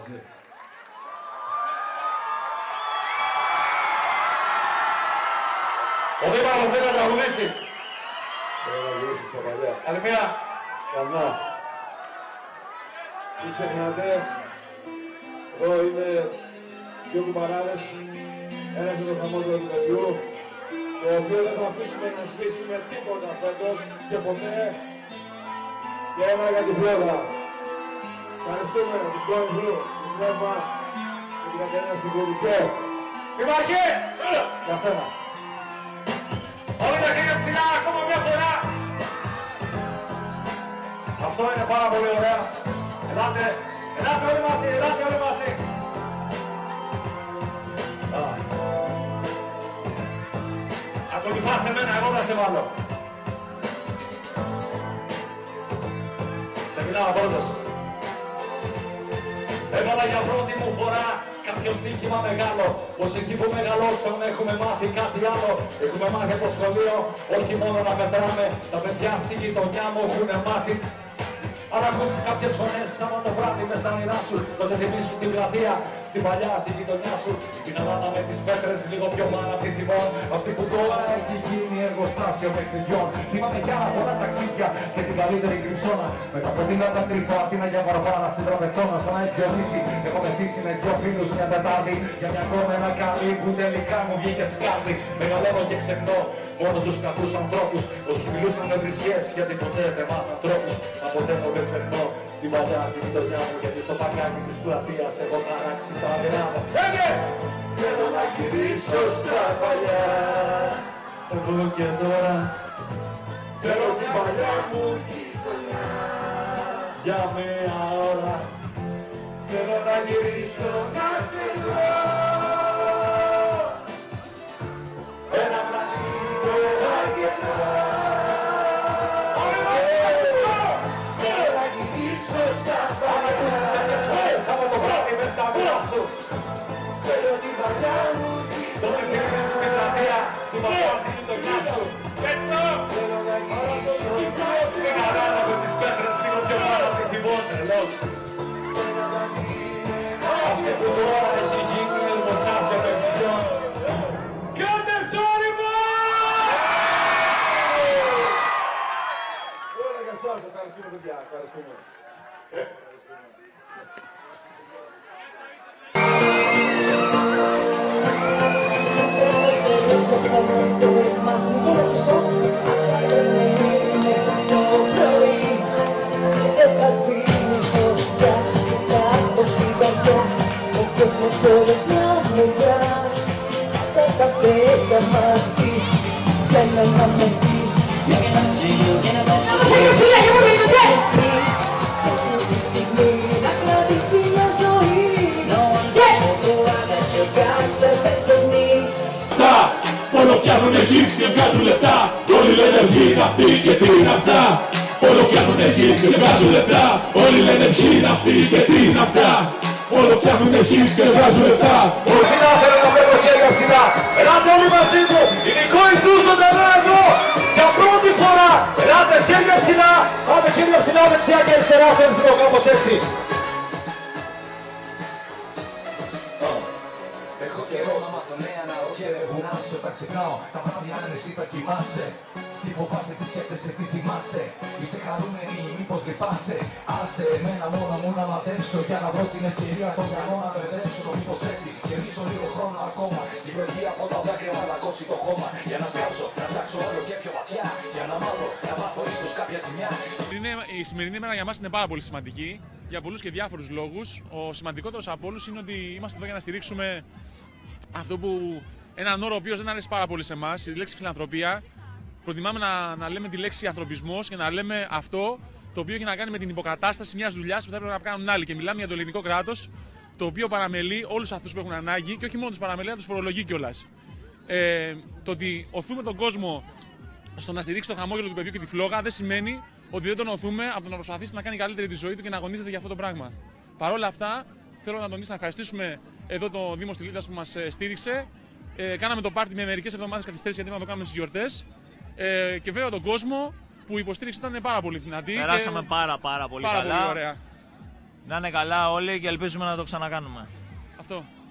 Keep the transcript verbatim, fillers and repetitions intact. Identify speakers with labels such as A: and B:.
A: μαζί.
B: Ο Δήμαρχος δεν θα τραγουδήσει.
A: Δεν θα τραγουδήσει στα παλιά.
B: Καλημέρα.
A: Καλά. Μην ξεχνάτε, εδώ είναι δύο κουμπαράδες, ένας με το χαμόγελο του παιδιού, το οποίο δεν θα αφήσουμε να σβήσει με τίποτα φέτος και ποτέ, και ένα για τη φλόγα. Ευχαριστούμε τους Κόντρου, τους Νεύμα και την Κατερίνα στην Κουρικέ.
B: Δήμαρχε!
A: Για σένα.
B: Όλοι τα χέρια ψηλά, ακόμα μια φορά. Αυτό είναι πάρα πολύ ωραία. Ελάτε, ελάτε όλοι μαζί, ελάτε όλοι μαζί. Ακολουθάς εμένα, εγώ θα σε βάλω. Σε μιλάω πρώτος. Έβαλα για πρώτη μου φορά κάποιο στοίχημα μεγάλο. Πως εκεί που μεγαλώσαμε έχουμε μάθει κάτι άλλο. Έχουμε μάθει από σχολείο, όχι μόνο να μετράμε. Τα παιδιά στη γειτονιά μου έχουν μάθει. Αν ακούσεις κάποιες φωνές σαν το βράδυ μες στα όνειρά σου, τότε θυμίσου την πλατεία, στην παλιά τη γειτονιά σου. Την αλάνα με τις πέτρες λίγο πιο πάνω απ' την θυμών. Αυτή που τώρα έχει γίνει εργοστάσιο παιχνιδιών. Θυμάμαι κι άλλα πολλά ταξίδια και την καλύτερη κρυψώνα. Με τα ποδήλα τα κρυφά, την Αγία Βαρβάρα στην τραπετσόνα. Στον Άγιο Διονύση έχω πετύσει με δυο φίλους μια Τετάρτη. Για μια κόμενα καλή που τελικά μου βγήκε σκάρτη. Μεγαλώνω και ξεχνώ μόνο τους κακούς ανθρώπους. Όσους μιλούσαν με βρισιές γιατί ποτέ δεν μάθαν τρόπους. Μα ποτέ μου δεν ξεχνώ την παλιά τη γειτονιά μου. Γιατί στο παγκάκι της πλατείας έχω χαράξει τα αδερά μου. Έγε! Θέλω να γυρίσω στα παλιά. Εδώ και τώρα θέλω την παλιά μου γειτονιά. Για μια ώρα θέλω να γυρίσω να σε δω. Ένα βραδινό αγγελό. Θέλω να γυρίσω στα παλιά. Κάποιες φορές από το βράδυ μες στα μούρα σου. Θέλω την παλιά μου γειτονιά. Τότε θυμίσου την πλατεία στην παλιά τη γειτονιά σου. Έτσι! Θέλω να γυρίσω να σε δω. Την αράνα με τις πέτρες λίγο πιο πάνω από τη θυμόν. Τρελός. Αυτό που τώρα έχει γίνει εργοστάσιο παιχνιδιών. Κάντε θόρυβο!
A: Όλα για εσάς, ευχαριστούμε παιδιά, ευχαριστούμε.
C: Μαζί και να τους όνειρες με είναι το πρωί. Δεν θα σβήνει φωτιά και κάτω στην καρδιά. Ο κόσμος όλος μια μεριά. Δεν θα σε για μαζί. Θέλω να με δεις. Να το χέρι ψηλά για πολύ κοντά. Εκείνη τη στιγμή να κρατήσει μια ζωή. Κάθε πεστονή.
D: Όλο φτιάχνουνε γύριξη και βγάζουν λεφτά. Όλοι λένε ποιοι είναι αυτοί και τι είναι αυτά. Όλο φτιάχνουνε γύριξη και βγάζουν λεφτά. Όλοι λένε ποιοι είναι αυτοί και τι είναι αυτά. Όλο φτιάχνουνε γύριξη και βγάζουν λεφτά.
B: Ψηλά θέλω να βλέπω χέρια ψηλά. Ελάτε όλοι μαζί μου. Οι Νικόοι κρούσονται εδώ. Για πρώτη φορά. Ελάτε χέρια ψηλά. Πάμε χέρια ψηλά δεξιά και αριστερά στο εχθρό. Κάπως έτσι.
E: Έχω καιρό να μάθω νέα να οχαιρεύω. Να σου τα ξεχνάω, τα βράδια αν εσύ τα κοιμάσαι. Τι φοβάσαι, τι σκέφτεσαι, τι θυμάσαι. Είσαι χαρούμενη, μήπως λυπάσαι. Άσε εμένα μόνο μου να μαντέψω. Για να βρω την ευκαιρία τον κανό να μπερδέψω. Μήπως έτσι, κερδίσω λίγο χρόνο ακόμα. Η βροχή από τα δάκρυα να λακώσει το χώμα. Για να σκάψω, να ψάξω όλο και πιο βαθιά. Για να μάθω, να μάθω ίσως κάποια σημεία.
F: Η σημερινή μέρα για μας είναι πάρα πολύ σημαντική. Για πολλούς και διάφορους λόγους. Ο σημαντικότερος από όλους είναι ότι είμαστε εδώ για να στηρίξουμε αυτό που. Έναν όρο ο οποίος δεν αρέσει πάρα πολύ σε εμάς, η λέξη φιλανθρωπία. Προτιμάμε να, να λέμε τη λέξη ανθρωπισμός και να λέμε αυτό το οποίο έχει να κάνει με την υποκατάσταση μιας δουλειάς που θα έπρεπε να κάνουν άλλοι. Και μιλάμε για το ελληνικό κράτος, το οποίο παραμελεί όλους αυτούς που έχουν ανάγκη και όχι μόνο τους παραμελεί, αλλά τους φορολογεί κιόλας. Ε, το ότι οθούμε τον κόσμο στο να στηρίξει το χαμόγελο του παιδιού και τη φλόγα δεν σημαίνει ότι δεν τον οθούμε από το να προσπαθήσει να κάνει καλύτερη τη ζωή του και να αγωνίζεται για αυτό το πράγμα. Παρ' όλα αυτά, θέλω να τονίσω να ευχαριστήσουμε εδώ το Δήμο Στυλίτας που μας στήριξε. Ε, κάναμε το πάρτι με μερικές εβδομάδες καθυστέρηση γιατί να το κάνουμε στις γιορτές. Ε, και βέβαια τον κόσμο που η υποστήριξη ήταν πάρα πολύ δυνατή.
G: Περάσαμε
F: και...
G: πάρα πάρα πολύ
F: πάρα
G: καλά.
F: Πολύ ωραία.
G: Να είναι καλά όλοι και ελπίζουμε να το ξανακάνουμε.
F: Αυτό.